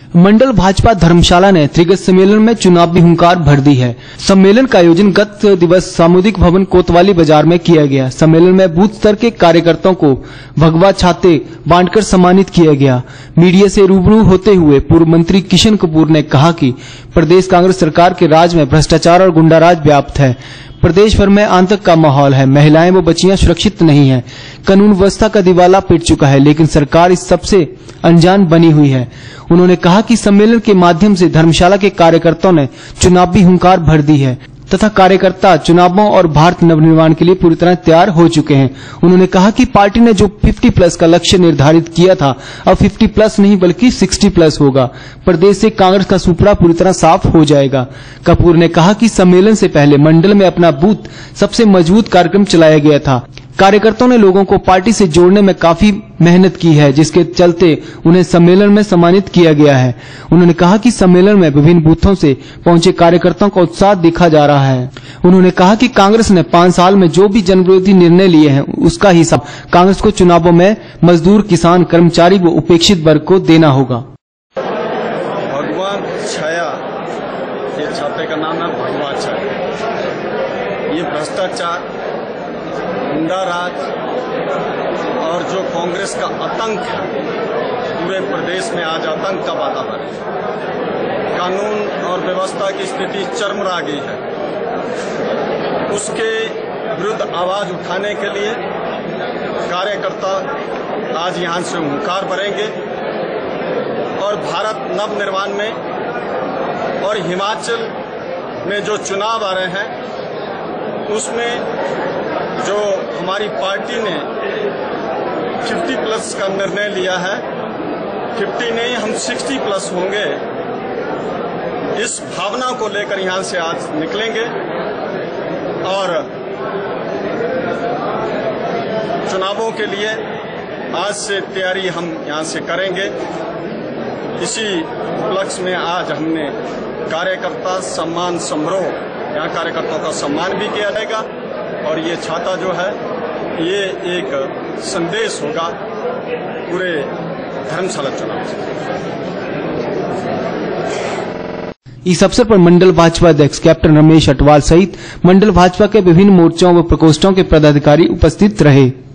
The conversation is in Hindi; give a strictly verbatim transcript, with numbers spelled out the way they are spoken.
मंडल भाजपा धर्मशाला ने त्रिगत सम्मेलन में चुनावी हुंकार भर दी है। सम्मेलन का आयोजन गत दिवस सामुदायिक भवन कोतवाली बाजार में किया गया। सम्मेलन में बूथ स्तर के कार्यकर्ताओं को भगवा छाते बांटकर सम्मानित किया गया। मीडिया से रूबरू होते हुए पूर्व मंत्री किशन कपूर ने कहा कि प्रदेश कांग्रेस सरकार के राज में भ्रष्टाचार और गुंडाराज व्याप्त है। प्रदेश भर में आतंक का माहौल है। महिलाएं व बच्चियां सुरक्षित नहीं है। कानून व्यवस्था का दिवाला पिट चुका है, लेकिन सरकार इस सबसे अनजान बनी हुई है। उन्होंने कहा कि सम्मेलन के माध्यम से धर्मशाला के कार्यकर्ताओं ने चुनावी हुंकार भर दी है तथा कार्यकर्ता चुनावों और भारत नवनिर्माण के लिए पूरी तरह तैयार हो चुके हैं। उन्होंने कहा कि पार्टी ने जो पचास प्लस का लक्ष्य निर्धारित किया था, अब पचास प्लस नहीं बल्कि साठ प्लस होगा। प्रदेश से कांग्रेस का सुपड़ा पूरी तरह साफ हो जाएगा। कपूर ने कहा कि सम्मेलन से पहले मंडल में अपना बूथ सबसे मजबूत कार्यक्रम चलाया गया था। कार्यकर्ताओं ने लोगों को पार्टी से जोड़ने में काफी मेहनत की है, जिसके चलते उन्हें सम्मेलन में सम्मानित किया गया है। उन्होंने कहा कि सम्मेलन में विभिन्न बूथों से पहुंचे कार्यकर्ताओं का उत्साह देखा जा रहा है। उन्होंने कहा कि कांग्रेस ने पांच साल में जो भी जनविरोधी निर्णय लिए हैं, उसका हिसाब कांग्रेस को चुनावों में मजदूर, किसान, कर्मचारी व उपेक्षित वर्ग को देना होगा। भगवान छाया, ये छाते का नाम है भगवान छाया। ये भ्रष्टाचार, गुंडाराज और जो कांग्रेस का आतंक है, पूरे प्रदेश में आज आतंक का वातावरण है। कानून और व्यवस्था की स्थिति चरमरा गई है। उसके विरुद्ध आवाज उठाने के लिए कार्यकर्ता आज यहां से हुंकार भरेंगे और भारत नव निर्माण में और हिमाचल में जो चुनाव आ रहे हैं उसमें जो हमारी पार्टी ने पचास प्लस का निर्णय लिया है, पचास नहीं हम साठ प्लस होंगे, इस भावना को लेकर यहां से आज निकलेंगे और चुनावों के लिए आज से तैयारी हम यहां से करेंगे। इसी उपलक्ष्य में आज हमने कार्यकर्ता सम्मान समारोह, यहाँ कार्यकर्ताओं का सम्मान भी किया जाएगा और ये छाता जो है ये एक संदेश होगा पूरे धर्मशाला चुनाव से। इस अवसर पर मंडल भाजपा अध्यक्ष कैप्टन रमेश अटवाल सहित मंडल भाजपा के विभिन्न मोर्चों व प्रकोष्ठों के पदाधिकारी उपस्थित रहे।